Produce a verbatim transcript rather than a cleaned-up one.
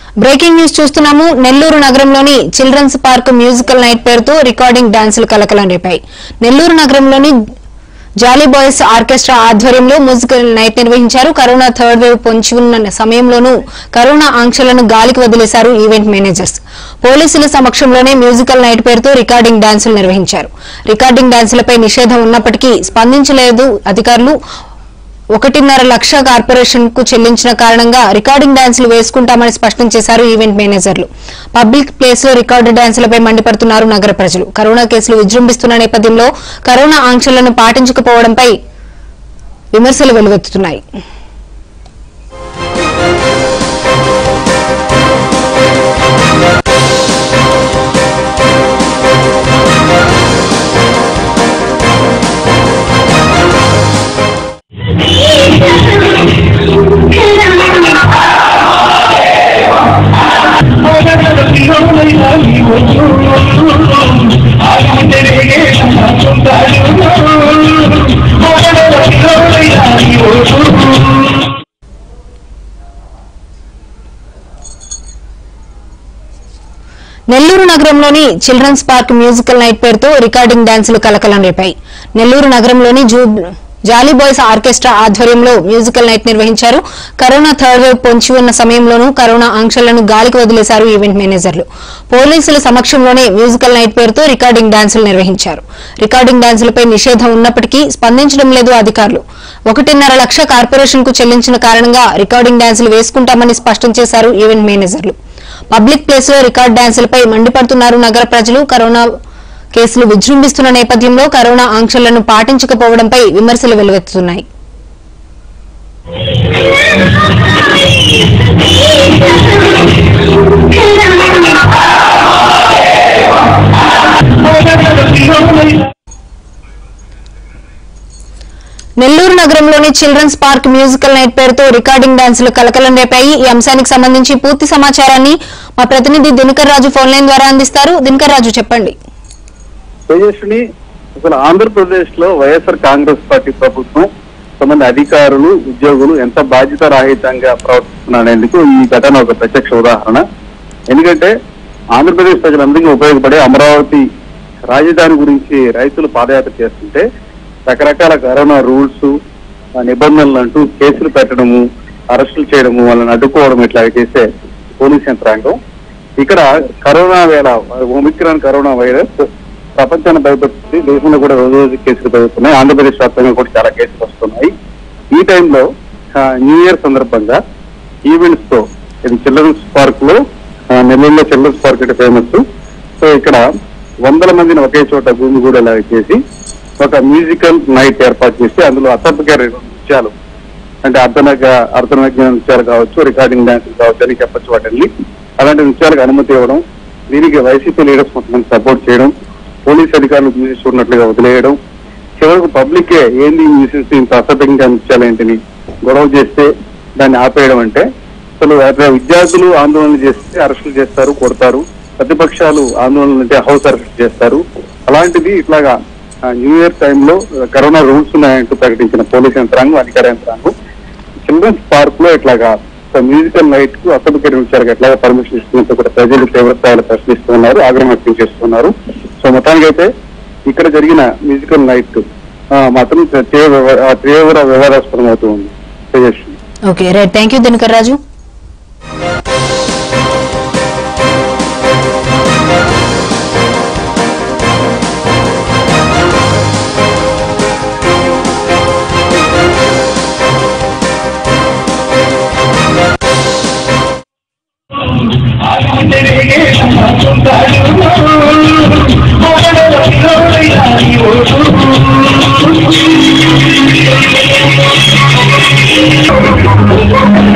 Breaking news చూస్తున్నాము. నెల్లూరు నగరంలోని children's park musical night పేరుతో రికార్డింగ్ డాన్సులు కలకలం రేపాయి. నెల్లూరు నగరంలోని జాలీ బాయ్స్ ఆర్కెస్ట్రా ఆధ్వర్యంలో మ్యూజికల్ నైట్ నిర్వహించారు. కరోనా థర్డ్ వేవ్ పొంచి ఉన్న సమయంలోనూ కరోనా ఆంక్షలను గాలికి వదిలేశారు ఈవెంట్ మేనేజర్స్. పోలీసుల సమక్షంలోనే మ్యూజికల్ నైట్ పేరుతో రికార్డింగ్ డాన్సులు నిర్వహించారు. రికార్డింగ్ డాన్సులపై నిషేధం ఉన్నప్పటికీ స్పందించలేదు అధికారులు. ఒకటిన్నర లక్ష కార్పొరేషన్ కు చెల్లించిన కారణంగా రికార్డింగ్ డాన్సులు వేసుకుంటామని స్పష్టం చేశారు ఈవెంట్ మేనేజర్లు. పబ్లిక్ ప్లేస్ లో రికార్డు డాన్సులపై మండిపడుతున్నారు నగర ప్రజలు. కరోనా కేసులు విజృంభిస్తున్న నేపథ్యంలో కరోనా ఆంక్షలను పాటించకపోవడంపై విమర్శలు వెలువెత్తుతున్నాయి. నెల్లూరు నగరంలోని చిల్డ్రన్స్ పార్క్ మ్యూజికల్ నైట్ పేరుతో రికార్డింగ్ డాన్సులు కలకలం రేపాయి. నెల్లూరు నగరంలోని జాలీ బాయ్స్ ఆర్కెస్ట్రా ఆధ్వర్యంలో మ్యూజికల్ నైట్ నిర్వహించారు. కరోనా థర్డ్ వేవ్ పొంచి ఉన్న సమయంలోనూ కరోనా ఆంక్షలను గాలికి వదిలేశారు ఈవెంట్ మేనేజర్లు. పోలీసుల సమక్షంలోనే మ్యూజికల్ నైట్ పేరుతో రికార్డింగ్ డాన్సులు నిర్వహించారు. రికార్డింగ్ డాన్సులపై నిషేధం ఉన్నప్పటికీ స్పందించడం లేదు అధికారులు. ఒకటిన్నర లక్ష కార్పొరేషన్ కు చెల్లించిన కారణంగా రికార్డింగ్ డాన్సులు వేసుకుంటామని స్పష్టం చేశారు ఈవెంట్ మేనేజర్లు. పబ్లిక్ ప్లేస్ లో రికార్డ్ డాన్సులపై మండిపడుతున్నారు నగర ప్రజలు. కరోనా కేసులు విజృంభిస్తున్న నేపథ్యంలో కరోనా ఆంక్షలను పాటించకపోవడంపై విమర్శలు వెలువెత్తుతున్నాయి. నెల్లూరు నగరంలోని చిల్డ్రన్స్ పార్క్ మ్యూజికల్ నైట్ పేరుతో రికార్డింగ్ డాన్సులు కలకలం రేపాయి. ఈ అంశానికి సంబంధించి పూర్తి సమాచారాన్ని మా ప్రతినిధి దినకర్ రాజు ఫోన్ లైన్ ద్వారా అందిస్తారు. దినకర్ రాజు, చెప్పండి. తేజస్విని, అసలు ఆంధ్రప్రదేశ్ లో వైఎస్ఆర్ కాంగ్రెస్ పార్టీ ప్రభుత్వం కొంతమంది అధికారులు, ఉద్యోగులు ఎంత బాధ్యత రాహితంగా ప్రవర్తిస్తున్నారనేందుకు ఈ ఘటన ఒక ప్రత్యక్ష ఉదాహరణ. ఎందుకంటే ఆంధ్రప్రదేశ్ ప్రజలందరికీ ఉపయోగపడే అమరావతి రాజధాని గురించి రైతులు పాదయాత్ర చేస్తుంటే రకరకాల కరోనా రూల్స్, నిబంధనలు అంటూ కేసులు పెట్టడము, అరెస్టులు చేయడము, వాళ్ళని అడ్డుకోవడం ఇట్లా చేసే పోలీస్ యంత్రాంగం ఇక్కడ కరోనా వేళ ఒమిక్రాన్ కరోనా వైరస్ ప్రపంచాన్ని భయపెడుతుంది. దేశంలో కూడా రోజు రోజు కేసులు పెరుగుతున్నాయి. ఆంధ్రప్రదేశ్ వ్యాప్తంగా కూడా చాలా కేసులు వస్తున్నాయి. ఈ టైంలో న్యూ ఇయర్ సందర్భంగా ఈవెంట్స్ తో ఇది చిల్డ్రన్స్ పార్క్ లో, నెల్లూరులో చిల్డ్రన్స్ పార్క్ అంటే ఫేమస్. సో ఇక్కడ వందల మందిని ఒకే చోట భూమి కూడా ఇలా చేసి ఒక మ్యూజికల్ నైట్ ఏర్పాటు చేసి అందులో అసభ్యకర నృత్యాలు అంటే అర్ధనగ అర్ధనగ్న నృత్యాలు కావచ్చు, రికార్డింగ్ డాన్సులు కావచ్చు అని చెప్పచ్చు. వాటిని అలాంటి నృత్యాలకు అనుమతి ఇవ్వడం, దీనికి వైసీపీ లీడర్స్ కొంతమంది సపోర్ట్ చేయడం, పోలీస్ అధికారులు మ్యూజిక్ చూడనట్లుగా వదిలేయడం, చివరకు పబ్లికే ఏంది మ్యూజిక్ ఇంత అసభ్యంగా నృత్యాలు ఏంటిని గొడవ చేస్తే దాన్ని ఆపేయడం. అంటే అసలు విద్యార్థులు ఆందోళన చేస్తే అరెస్టులు చేస్తారు, కొడతారు. ప్రతిపక్షాలు ఆందోళన అంటే హౌస్ అరెస్ట్ చేస్తారు. అలాంటిది ఇట్లాగా న్యూ ఇయర్ టైంలో కరోనా రూల్స్ ఉన్నాయంటూ ప్రకటించిన పోలీస్ యంత్రాంగం, అధికార యంత్రాంగం చిల్డ్రన్స్ పార్క్ లో ఇట్లాగా మ్యూజికల్ నైట్ కు అసభ్యకర నృత్యాలకు ఎట్లాగా పర్మిషన్ ఇస్తున్నట్టు కూడా ప్రజలు తీవ్రస్థాయిలో ప్రశ్నిస్తున్నారు, ఆగ్రహం వ్యక్తం చేస్తున్నారు. సో మొత్తానికైతే ఇక్కడ జరిగిన మ్యూజికల్ నైట్ మాత్రం తీవ్ర వివాదాస్పదం అవుతూ ఉంది. Okay right, thank you Dinakar Raju. Thank you.